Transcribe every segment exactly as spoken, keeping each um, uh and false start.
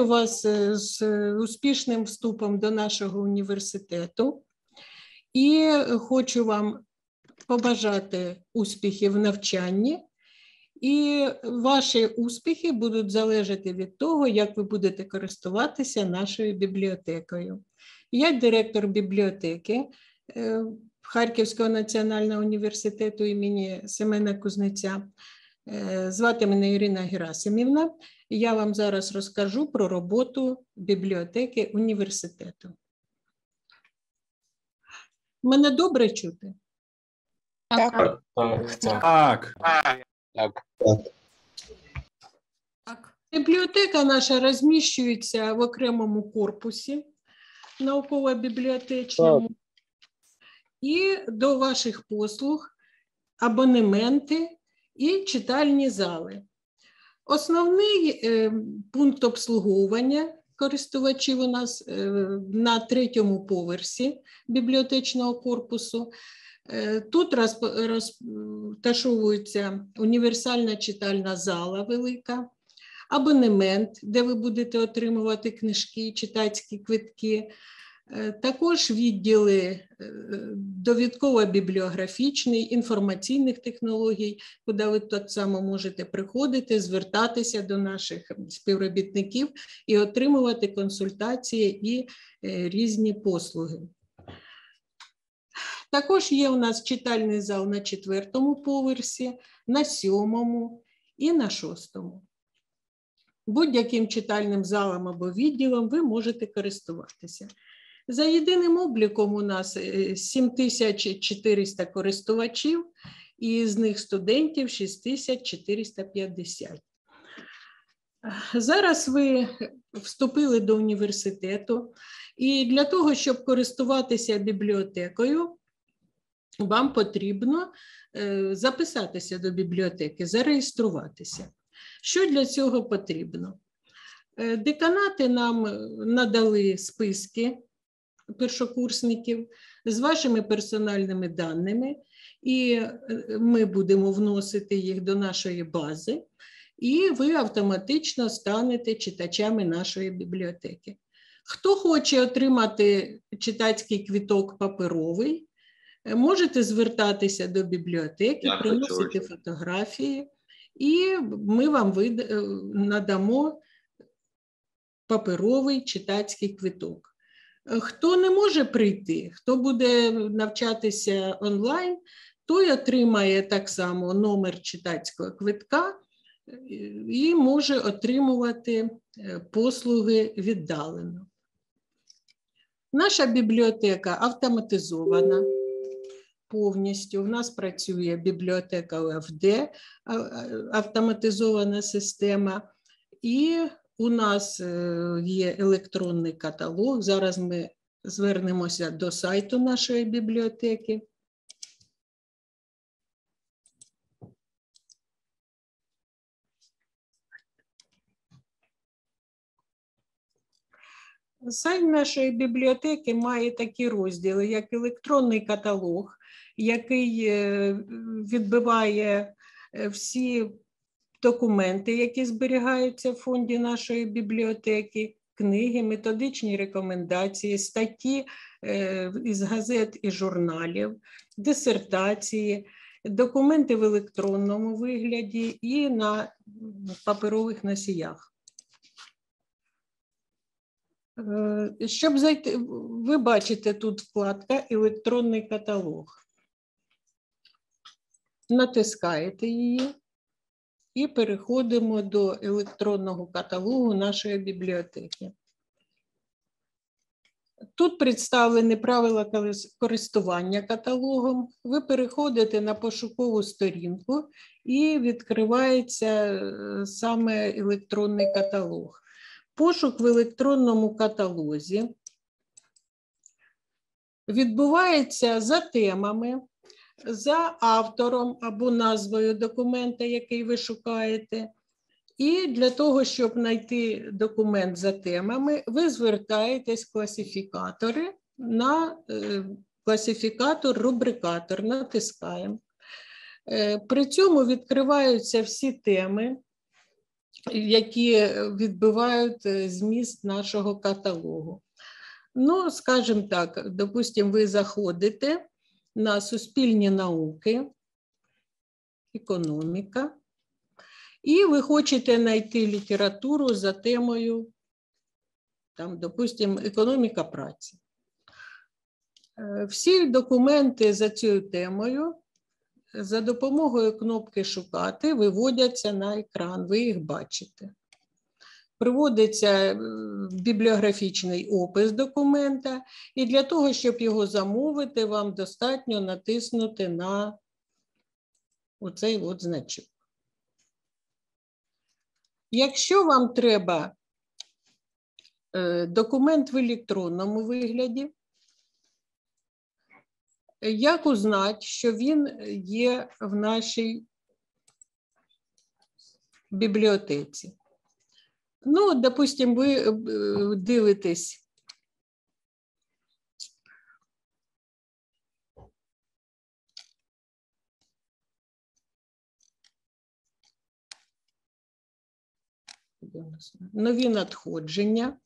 Вітаю вас з успішним вступом до нашого університету і хочу вам побажати успіхів в навчанні. І ваші успіхи будуть залежати від того, як ви будете користуватися нашою бібліотекою. Я директор бібліотеки Харківського національного університету імені Семена Кузнеця. Звати мене Ірина Герасимівна. Я вам зараз розкажу про роботу бібліотеки університету. Мене добре чути? Так. Так. Так. Так. Бібліотека наша розміщується в окремому корпусі науково-бібліотечному. І до ваших послуг абонементи і читальні зали. Основний е, пункт обслуговування користувачів у нас е, на третьому поверсі бібліотечного корпусу. Е, тут роз, розташовується універсальна читальна зала велика, абонемент, де ви будете отримувати книжки, читацькі квитки. Також відділи довідково-бібліографічний, інформаційних технологій, куди ви так само можете приходити, звертатися до наших співробітників і отримувати консультації і різні послуги. Також є у нас читальний зал на четвертому поверсі, на сьомому і на шостому. Будь-яким читальним залом або відділом ви можете користуватися. За єдиним обліком у нас сім тисяч чотириста користувачів, і з них студентів шість тисяч чотириста п'ятдесят. Зараз ви вступили до університету, і для того, щоб користуватися бібліотекою, вам потрібно записатися до бібліотеки, зареєструватися. Що для цього потрібно? Деканати нам надали списки першокурсників з вашими персональними даними, і ми будемо вносити їх до нашої бази, і ви автоматично станете читачами нашої бібліотеки. Хто хоче отримати читацький квиток паперовий, можете звертатися до бібліотеки, приносити фотографії, і ми вам надамо паперовий читацький квиток. Хто не може прийти, хто буде навчатися онлайн, той отримає так само номер читацького квитка і може отримувати послуги віддалено. Наша бібліотека автоматизована повністю. У нас працює бібліотека О Ф Д, автоматизована система, і у нас є електронний каталог. Зараз ми звернемося до сайту нашої бібліотеки. Сайт нашої бібліотеки має такі розділи, як електронний каталог, який відбиває всі документи, які зберігаються в фонді нашої бібліотеки, книги, методичні рекомендації, статті із газет і журналів, дисертації, документи в електронному вигляді і на паперових носіях. Щоб зайти, ви бачите тут вкладка «Електронний каталог». Натискаєте її і переходимо до електронного каталогу нашої бібліотеки. Тут представлені правила користування каталогом. Ви переходите на пошукову сторінку і відкривається саме електронний каталог. Пошук в електронному каталозі відбувається за темами, за автором або назвою документа, який ви шукаєте. І для того, щоб знайти документ за темами, ви звертаєтесь в класифікатори на класифікатор, рубрикатор, натискаємо. При цьому відкриваються всі теми, які відбивають зміст нашого каталогу. Ну, скажімо так, допустимо, ви заходите на суспільні науки, економіка, і ви хочете знайти літературу за темою, там, допустимо, економіка праці. Всі документи за цією темою за допомогою кнопки «Шукати» виводяться на екран, ви їх бачите. Приводиться бібліографічний опис документа, і для того, щоб його замовити, вам достатньо натиснути на оцей от значок. Якщо вам треба документ в електронному вигляді, як узнати, що він є в нашій бібліотеці? Ну, допустимо, ви дивитесь нові надходження.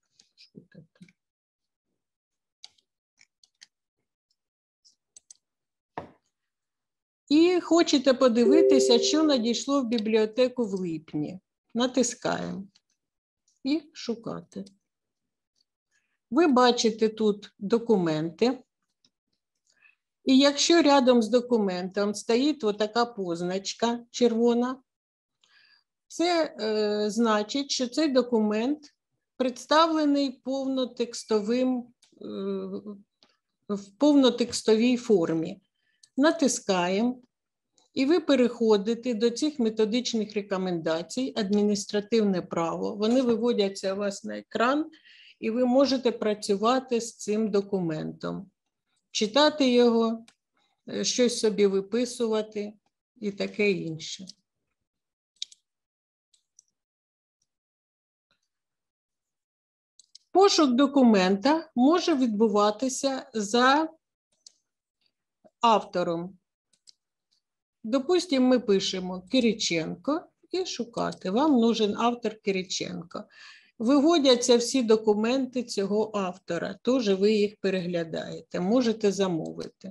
І хочете подивитися, що надійшло в бібліотеку в липні. Натискаємо і шукати. Ви бачите тут документи. І якщо рядом з документом стоїть отака позначка червона, це е, значить, що цей документ представлений повнотекстовим, е, в повнотекстовій формі. Натискаємо, і ви переходите до цих методичних рекомендацій, адміністративне право. Вони виводяться у вас на екран, і ви можете працювати з цим документом. Читати його, щось собі виписувати і таке інше. Пошук документа може відбуватися за автором. Допустимо, ми пишемо Кириченко і шукати. Вам нужен автор Кириченко. Виводяться всі документи цього автора, тож ви їх переглядаєте, можете замовити.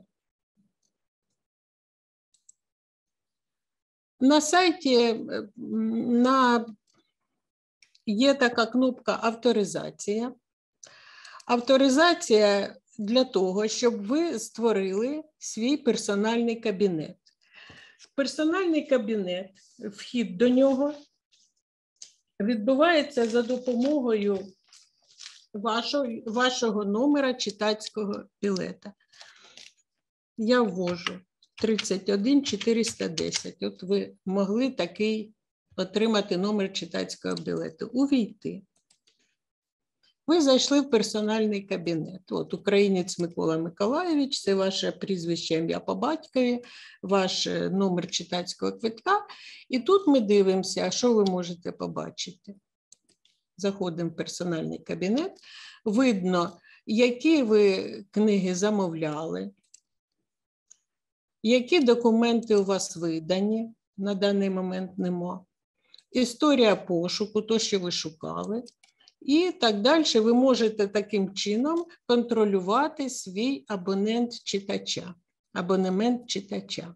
На сайті на... є така кнопка «Авторизація». Авторизація для того, щоб ви створили свій персональний кабінет. Персональний кабінет, вхід до нього відбувається за допомогою вашого, вашого номера читацького білета. Я ввожу тридцять один чотириста десять. От ви могли такий отримати номер читацького білету. Увійти. Ви зайшли в персональний кабінет. От українець Микола Миколайович, це ваше прізвище, ім'я по батькові, ваш номер читацького квитка. І тут ми дивимося, що ви можете побачити. Заходимо в персональний кабінет. Видно, які ви книги замовляли, які документи у вас видані, на даний момент нема. Історія пошуку, то, що ви шукали. І так далі ви можете таким чином контролювати свій абонент читача, абонемент читача.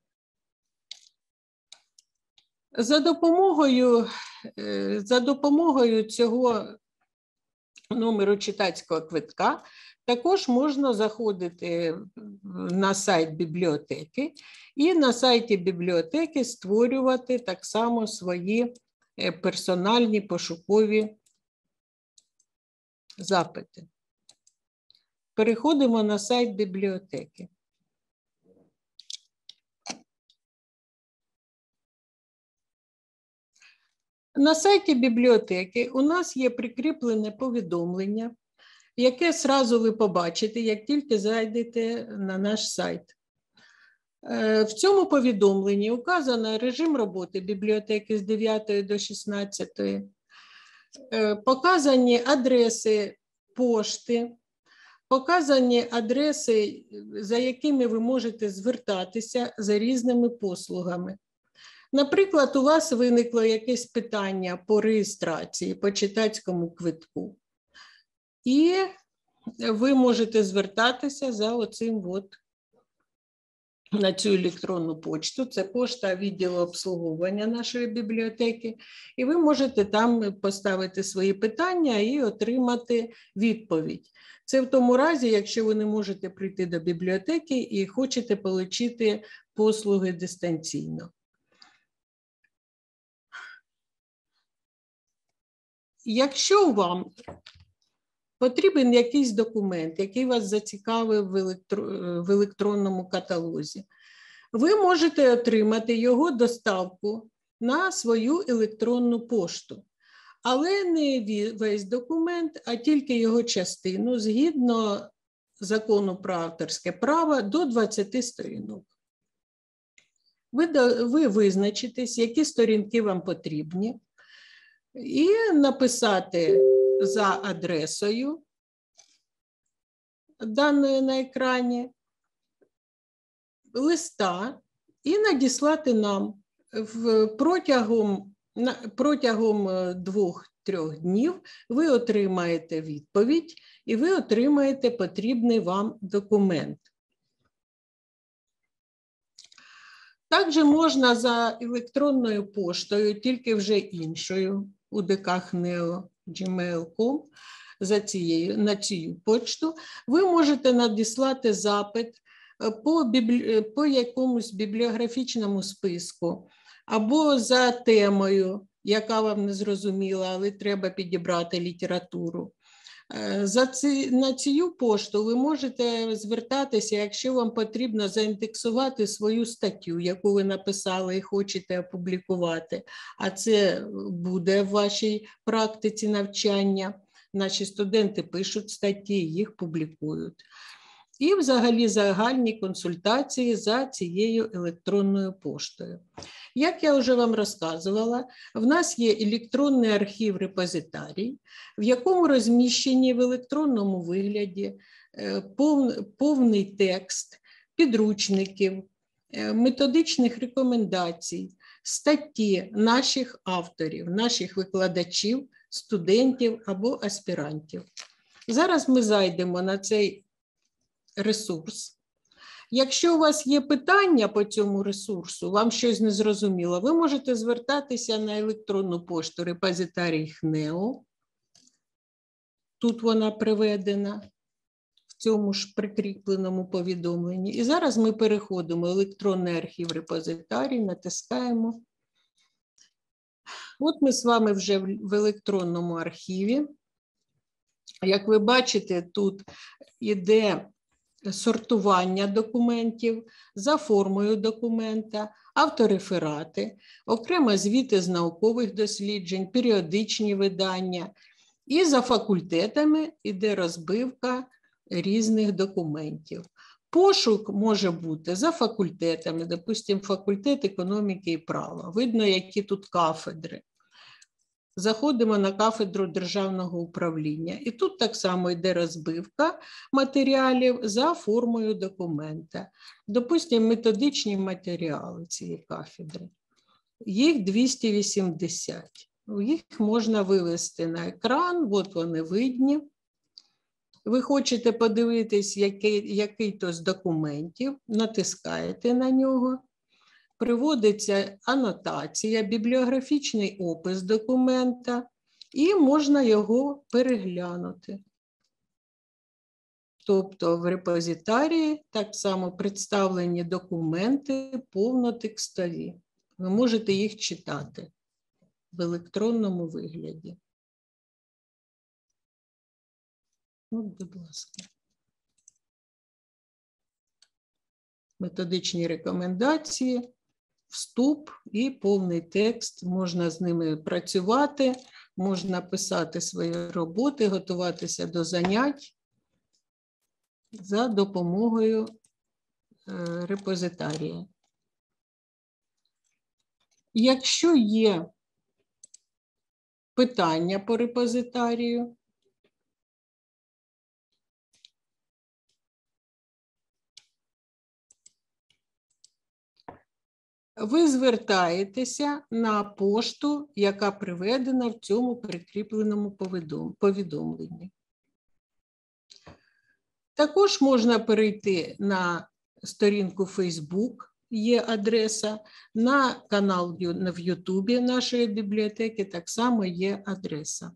За допомогою, за допомогою цього номеру читацького квитка також можна заходити на сайт бібліотеки і на сайті бібліотеки створювати так само свої персональні пошукові запити. Переходимо на сайт бібліотеки. На сайті бібліотеки у нас є прикріплене повідомлення, яке одразу ви побачите, як тільки зайдете на наш сайт. В цьому повідомленні указано режим роботи бібліотеки з дев'ятої до шістнадцятої. Показані адреси пошти, показані адреси, за якими ви можете звертатися за різними послугами. Наприклад, у вас виникло якесь питання по реєстрації, по читацькому квитку. І ви можете звертатися за оцим от на цю електронну почту. Це пошта відділу обслуговування нашої бібліотеки. І ви можете там поставити свої питання і отримати відповідь. Це в тому разі, якщо ви не можете прийти до бібліотеки і хочете отримати послуги дистанційно. Якщо вам потрібен якийсь документ, який вас зацікавив в, електро... в електронному каталозі, ви можете отримати його доставку на свою електронну пошту. Але не весь документ, а тільки його частину, згідно закону про авторське право, до двадцяти сторінок. Ви, ви визначитесь, які сторінки вам потрібні, і написати за адресою, даною на екрані, листа і надіслати нам в протягом, протягом двох-трьох днів. Ви отримаєте відповідь і ви отримаєте потрібний вам документ. Також можна за електронною поштою, тільки вже іншою, у ді ка хнео джімейл крапка ком, за цією, на цю почту, ви можете надіслати запит по, біблі... по якомусь бібліографічному списку або за темою, яка вам не зрозуміла, але треба підібрати літературу. За ці... На цю пошту ви можете звертатися, якщо вам потрібно заіндексувати свою статтю, яку ви написали і хочете опублікувати, а це буде в вашій практиці навчання. Наші студенти пишуть статті, їх публікують. І взагалі загальні консультації за цією електронною поштою. Як я вже вам розказувала, в нас є електронний архів-репозитарій, в якому розміщені в електронному вигляді повний текст підручників, методичних рекомендацій, статті наших авторів, наших викладачів, студентів або аспірантів. Зараз ми зайдемо на цей ресурс. Якщо у вас є питання по цьому ресурсу, вам щось не зрозуміло, ви можете звертатися на електронну пошту репозитарій ХНЕО. Тут вона приведена в цьому ж прикріпленому повідомленні. І зараз ми переходимо в електронний архів репозитарій, натискаємо. От ми з вами вже в електронному архіві. Як ви бачите, тут іде сортування документів за формою документа, автореферати, окремо звіти з наукових досліджень, періодичні видання. І за факультетами іде розбивка різних документів. Пошук може бути за факультетами, допустимо, факультет економіки і права. Видно, які тут кафедри. Заходимо на кафедру державного управління. І тут так само йде розбивка матеріалів за формою документа. Допустимо, методичні матеріали цієї кафедри. Їх двісті вісімдесят. Їх можна вивести на екран, от вони видні. Ви хочете подивитись, який, який-то з документів, натискаєте на нього. Приводиться анотація, бібліографічний опис документа, і можна його переглянути. Тобто в репозитарії так само представлені документи повнотекстові. Ви можете їх читати в електронному вигляді. От, будь ласка. Методичні рекомендації, вступ і повний текст. Можна з ними працювати, можна писати свої роботи, готуватися до занять за допомогою репозитарія. Якщо є питання по репозитарію, ви звертаєтеся на пошту, яка приведена в цьому прикріпленому повідомленні. Також можна перейти на сторінку Facebook, є адреса, на канал в Ютубі нашої бібліотеки так само є адреса.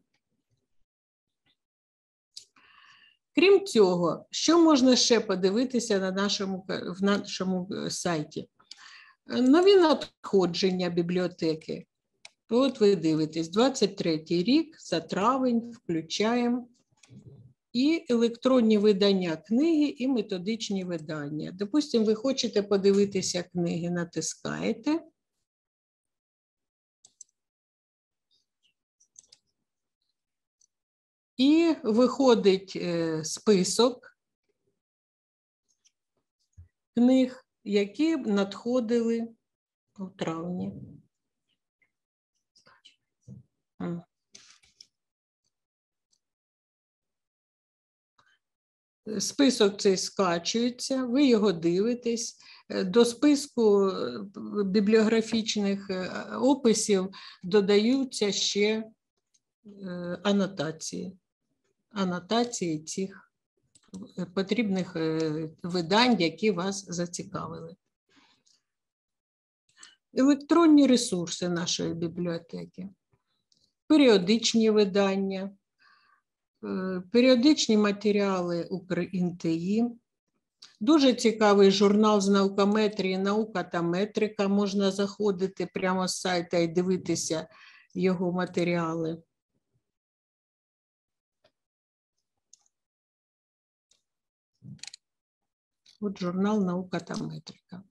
Крім цього, що можна ще подивитися на нашому, в нашому сайті? Нові надходження бібліотеки. От ви дивитесь, двадцять третій рік, за травень, включаємо. І електронні видання книги, і методичні видання. Допустимо, ви хочете подивитися книги, натискаєте. І виходить список книг, які надходили у травні. Список цей скачується, ви його дивитесь. До списку бібліографічних описів додаються ще анотації. Анотації цих потрібних видань, які вас зацікавили. Електронні ресурси нашої бібліотеки, періодичні видання, періодичні матеріали УкрІНТІ, дуже цікавий журнал з наукометрії «Наука та метрика», можна заходити прямо з сайта і дивитися його матеріали. От журнал «Наука та метрика».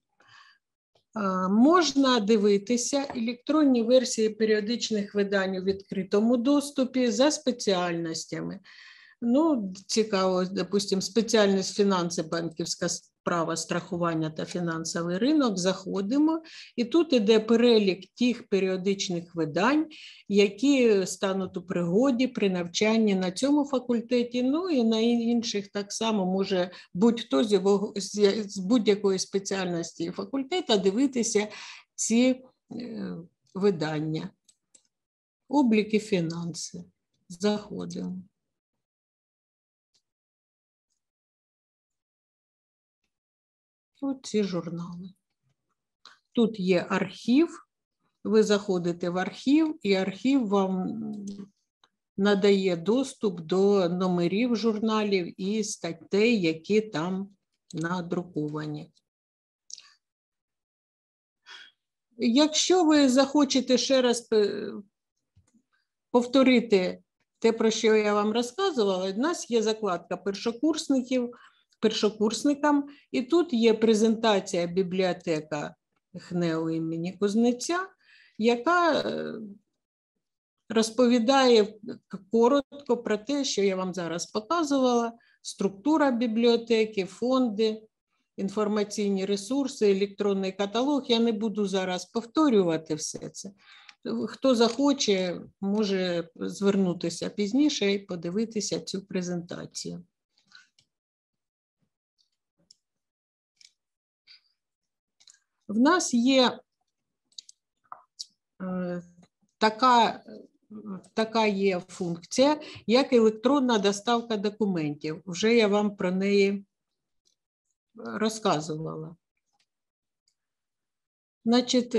Можна дивитися електронні версії періодичних видань у відкритому доступі за спеціальностями. Ну, цікаво, допустимо, спеціальність фінанси, банківська справа, страхування та фінансовий ринок. Заходимо, і тут іде перелік тих періодичних видань, які стануть у пригоді при навчанні на цьому факультеті, ну і на інших так само може будь-хто з будь-якої спеціальності факультету дивитися ці видання. Обліки фінанси. Заходимо. Ось ці журнали. Тут є архів, ви заходите в архів, і архів вам надає доступ до номерів журналів і статей, які там надруковані. Якщо ви захочете ще раз повторити те, про що я вам розказувала, у нас є закладка першокурсників, першокурсникам, і тут є презентація бібліотека ГНЕУ імені Кузнеця, яка розповідає коротко про те, що я вам зараз показувала: структура бібліотеки, фонди, інформаційні ресурси, електронний каталог. Я не буду зараз повторювати все це. Хто захоче, може звернутися пізніше і подивитися цю презентацію. В нас є е, така, така є функція, як електронна доставка документів. Вже я вам про неї розказувала. Значить,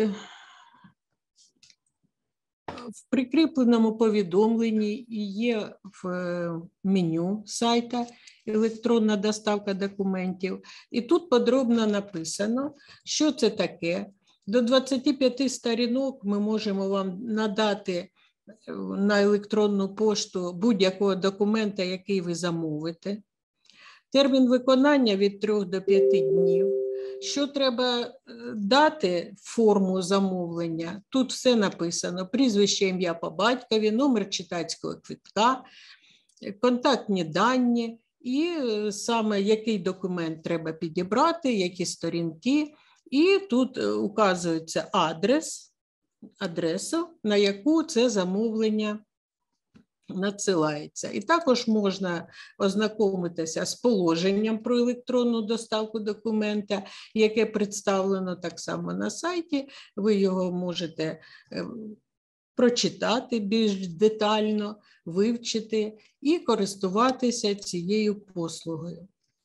в прикріпленому повідомленні є в меню сайта електронна доставка документів. І тут подробно написано, що це таке. До двадцяти п'яти сторінок ми можемо вам надати на електронну пошту будь-якого документа, який ви замовите. Термін виконання від трьох до п'яти днів. Що треба дати, форму замовлення, тут все написано: прізвище, ім'я по батькові, номер читацького квитка, контактні дані і саме який документ треба підібрати, які сторінки. І тут указується адрес, адресу, на яку це замовлення надсилається. І також можна ознакомитися з положенням про електронну доставку документа, яке представлено так само на сайті. Ви його можете прочитати більш детально, вивчити і користуватися цією послугою.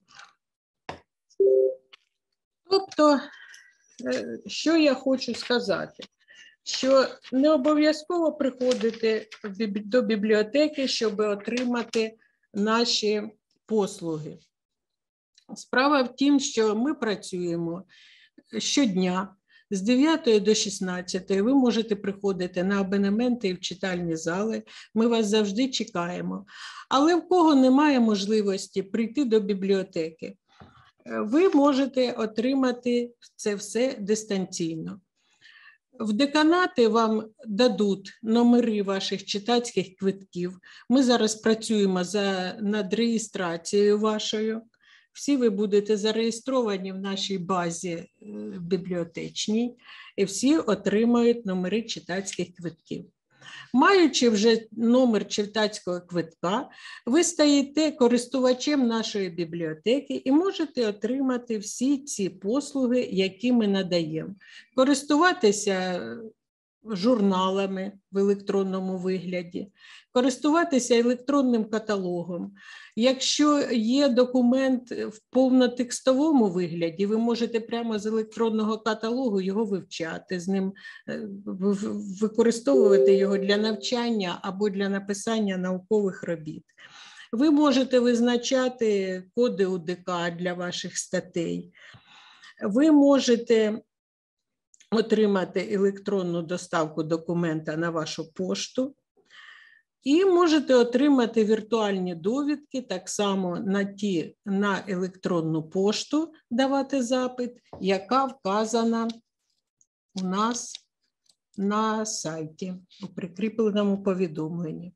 Тобто, що я хочу сказати? Що не обов'язково приходити до бібліотеки, щоб отримати наші послуги. Справа в тім, що ми працюємо щодня з дев'ятої до шістнадцятої. Ви можете приходити на абонементи і в читальні зали. Ми вас завжди чекаємо. Але в кого немає можливості прийти до бібліотеки, ви можете отримати це все дистанційно. В деканати вам дадуть номери ваших читацьких квитків. Ми зараз працюємо за, над реєстрацією вашою. Всі ви будете зареєстровані в нашій базі бібліотечній, і всі отримають номери читацьких квитків. Маючи вже номер читацького квитка, ви стаєте користувачем нашої бібліотеки і можете отримати всі ці послуги, які ми надаємо. Користуватися журналами в електронному вигляді, користуватися електронним каталогом. Якщо є документ в повнотекстовому вигляді, ви можете прямо з електронного каталогу його вивчати, з ним використовувати його для навчання або для написання наукових робіт. Ви можете визначати коди У Д К для ваших статей. Ви можете отримати електронну доставку документа на вашу пошту. І можете отримати віртуальні довідки так само на, ті, на електронну пошту, давати запит, яка вказана у нас на сайті, у прикріпленому повідомленні.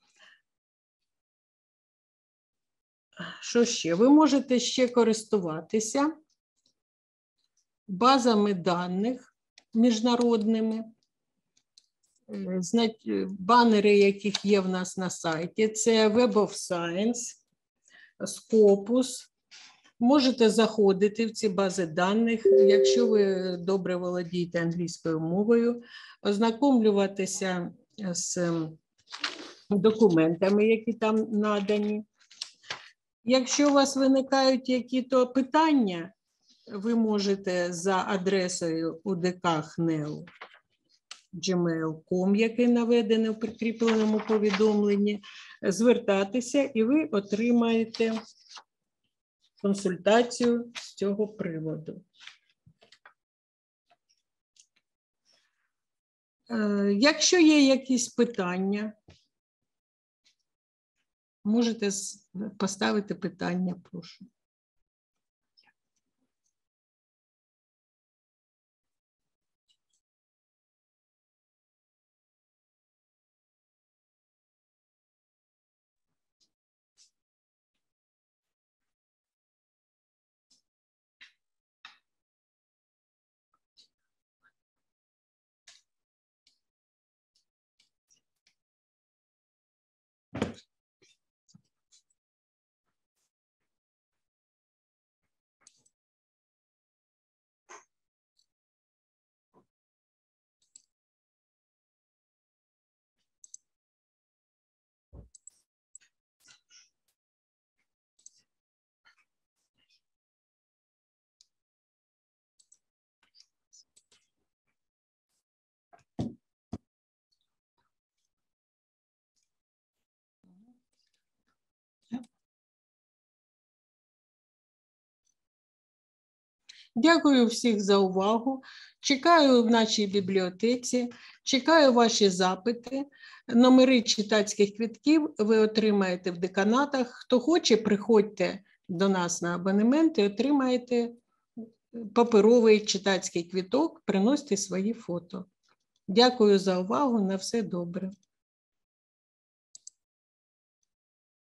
Що ще? Ви можете ще користуватися базами даних міжнародними, банери, яких є в нас на сайті. Це Web of Science, Scopus. Можете заходити в ці бази даних, якщо ви добре володієте англійською мовою, ознакомлюватися з документами, які там надані. Якщо у вас виникають якісь питання, ви можете за адресою у де ка точка ен е у джимейл крапка ком, який наведений у прикріпленому повідомленні, звертатися, і ви отримаєте консультацію з цього приводу. Якщо є якісь питання, можете поставити питання, прошу. Дякую всіх за увагу. Чекаю в нашій бібліотеці, чекаю ваші запити. Номери читацьких квитків ви отримаєте в деканатах. Хто хоче, приходьте до нас на абонемент і отримаєте паперовий читацький квиток, приносьте свої фото. Дякую за увагу, на все добре.